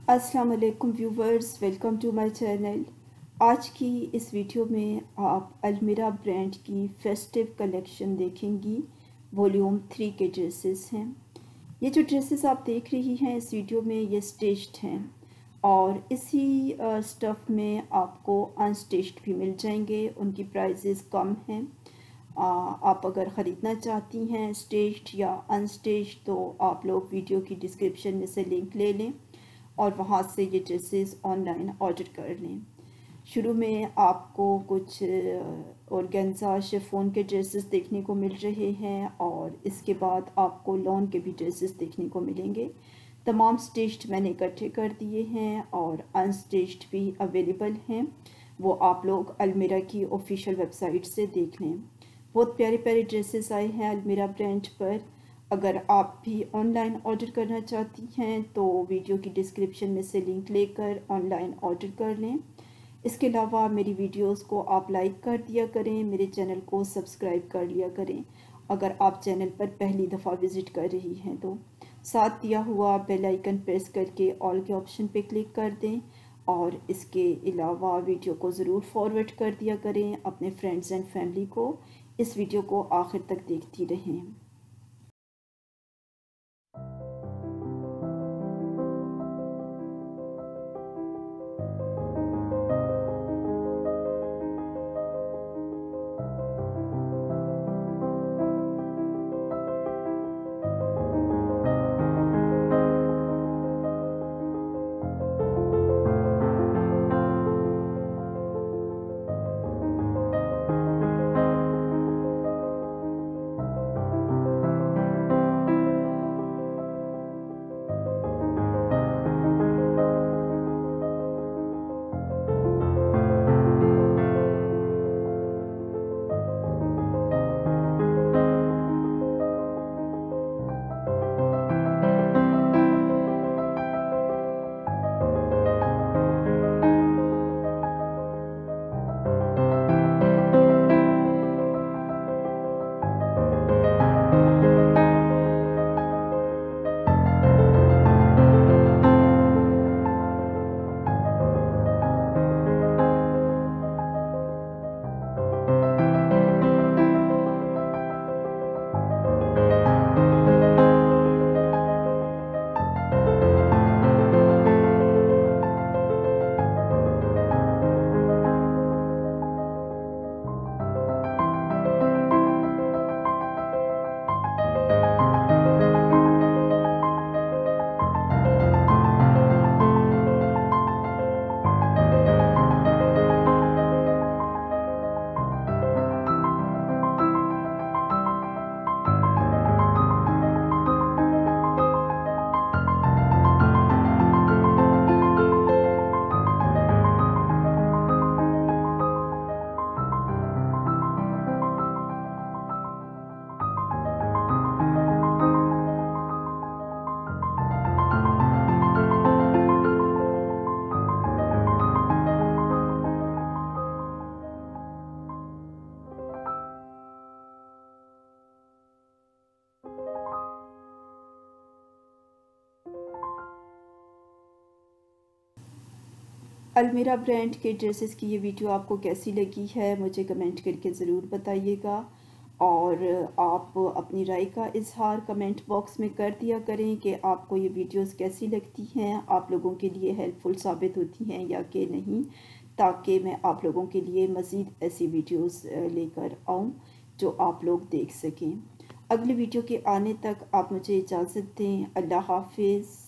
अस्सलाम वालेकुम viewers, welcome to my channel. आज की इस वीडियो में आप अलमीरा ब्रांड की फेस्टिव कलेक्शन देखेंगी। वॉल्यूम 3 के ड्रेसेस हैं। ये जो ड्रेसेस आप देख रही हैं इस वीडियो में ये स्टिच्ड हैं और इसी स्टफ़ में आपको अनस्टिच्ड भी मिल जाएंगे। उनकी प्राइसेस कम हैं। आप अगर ख़रीदना चाहती हैं स्टिच्ड या अनस्टिच्ड तो आप लोग वीडियो की डिस्क्रिप्शन में से लिंक ले लें और वहाँ से ये ड्रेसेस ऑनलाइन ऑर्डर कर लें। शुरू में आपको कुछ ऑर्गेन्जा शिफॉन के ड्रेसेस देखने को मिल रहे हैं और इसके बाद आपको लॉन के भी ड्रेसेस देखने को मिलेंगे। तमाम स्टिच्ड मैंने इकट्ठे कर दिए हैं और अनस्टिच्ड भी अवेलेबल हैं। वो आप लोग अलमीरा की ऑफिशियल वेबसाइट से देख लें। बहुत प्यारे प्यारे ड्रेसेस आए हैं अलमीरा ब्रांड पर। अगर आप भी ऑनलाइन ऑर्डर करना चाहती हैं तो वीडियो की डिस्क्रिप्शन में से लिंक लेकर ऑनलाइन ऑर्डर कर लें। इसके अलावा मेरी वीडियोस को आप लाइक कर दिया करें, मेरे चैनल को सब्सक्राइब कर लिया करें अगर आप चैनल पर पहली दफ़ा विज़िट कर रही हैं तो। साथ दिया हुआ बेल आइकन प्रेस करके ऑल के ऑप्शन पे क्लिक कर दें और इसके अलावा वीडियो को ज़रूर फॉरवर्ड कर दिया करें अपने फ्रेंड्स एंड फैमिली को। इस वीडियो को आखिर तक देखती रहें। अलमीरा ब्रांड के ड्रेसेस की ये वीडियो आपको कैसी लगी है मुझे कमेंट करके ज़रूर बताइएगा और आप अपनी राय का इजहार कमेंट बॉक्स में कर दिया करें कि आपको ये वीडियोस कैसी लगती हैं, आप लोगों के लिए हेल्पफुल साबित होती हैं या कि नहीं, ताकि मैं आप लोगों के लिए मज़ीद ऐसी वीडियोस लेकर आऊँ जो आप लोग देख सकें। अगली वीडियो के आने तक आप मुझे इजाज़त दें। अल्लाह हाफिज़।